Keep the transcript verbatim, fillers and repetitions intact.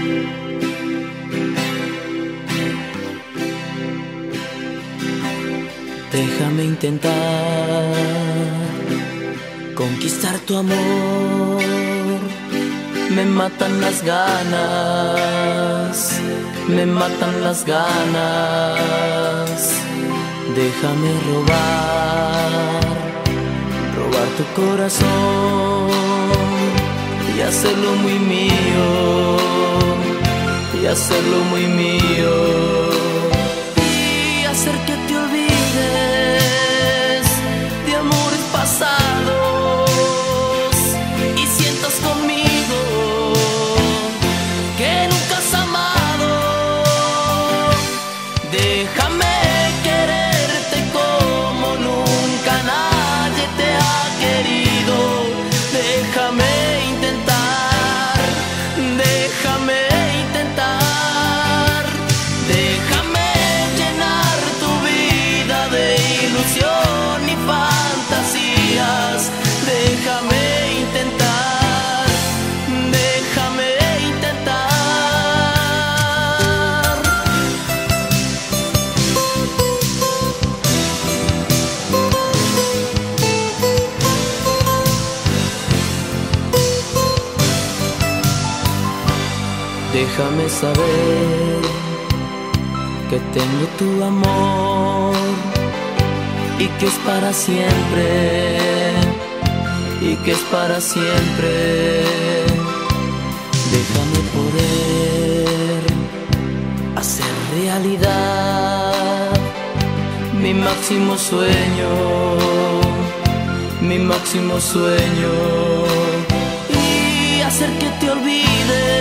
Déjame intentar conquistar tu amor. Me matan las ganas, me matan las ganas. Déjame robar, robar tu corazón y hacerlo muy mío, y hacerlo muy mío. Y hacer que te olvides de amores pasados y sientas conmigo que nunca has amado. Déjame quererte como nunca nadie te ha querido. Déjame intentar, déjame intentar. Déjame llenar tu vida de ilusión y fantasías. Déjame intentar, déjame intentar. Déjame saber que tengo tu amor y que es para siempre, y que es para siempre. Déjame poder hacer realidad mi máximo sueño, mi máximo sueño, y hacer que te olvides